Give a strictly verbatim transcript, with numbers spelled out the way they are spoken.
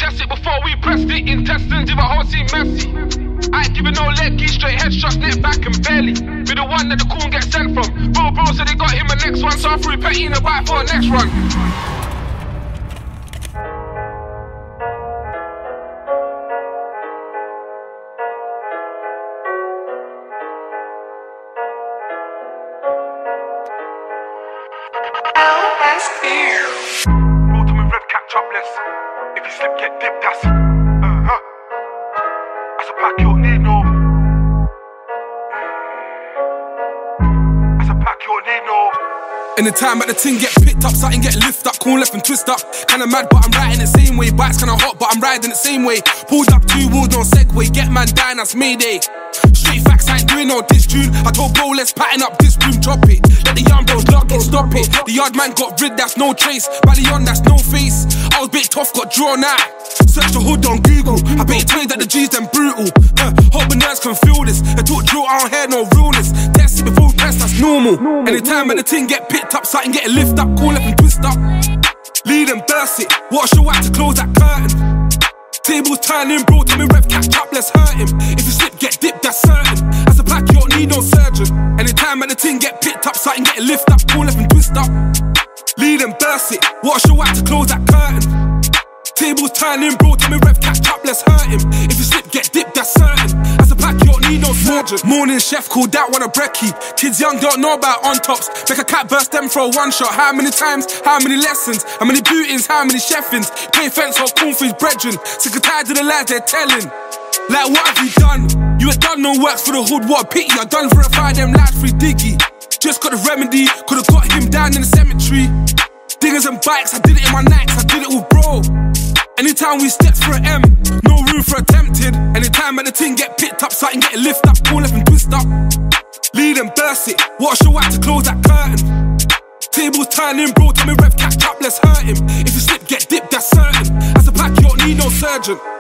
Guess it before we pressed it. Intestines, if a whole scene messy. I ain't giving no leggy, straight headshots, neck, back and belly. Be the one that the coon gets sent from. Bro, bro, so they got him a next one. So I threw Petty in a bite for a next run. Roll to me red cap topless. If you slip, get dipped, that's uh-huh. That's a pack you don't need no. That's a pack you don't need no. Anytime at the ting get picked up, something get lift up, corn left and twist up. Kinda mad, but I'm riding the same way. Bike's kinda hot, but I'm riding the same way. Pulled up two wheels, no Segway. Get man down, that's Mayday. Straight facts, I ain't doing no diss tune. I told bro, let's pattern up this room, drop it. Let the young bros lock it, stop it. The yard man got rid, that's no trace. Bally on, that's no face. I was bit tough, got drawn out. Search the hood on Google. I bet you tell you that the G's them brutal. Uh, hope the nerds can feel this. They talk drill, I don't hear no realness. Test it before we press, that's normal. Anytime at the ting get picked up, something get lift up, call left and twist up. Lead and burst it. What show out to close that curtain? Tables turning, bro, tell me rev catch up, let's hurt him. If you slip, get dipped, that's certain. As a pack, you don't need no surgeon. Anytime at the ting get picked up, something get lift up, call left and twist up. Lead and burst it. What show out to close that curtain? Tables turning, bro, tell me rev catch up, let's hurt him. If you slip, get dipped, that's certain. As a pack, you don't need no surgeon. Morning chef called that one a brekkie. Kids young don't know about on tops. Make a cat burst them for a one shot. How many times? How many lessons? How many bootings? How many chefings? Pay fence or corn for his brethren. Sick and tired of the lies they're telling. Like what have you done? You ain't done no works for the hood, what a pity. I done verify them lads free diggy. Just got the remedy, could've got him down in the cemetery. Dingers and bikes, I did it in my nights, I did it with bro. Anytime we stepped for an M, no room for attempted. Anytime at the ting get picked up, something get lift up, call left and twist up. Lead and burst it, what show out to close that curtain? Tables turning, bro, tell me rev catch up, let's hurt him. If you slip, get dipped, that's certain. As a pack, you don't need no surgeon.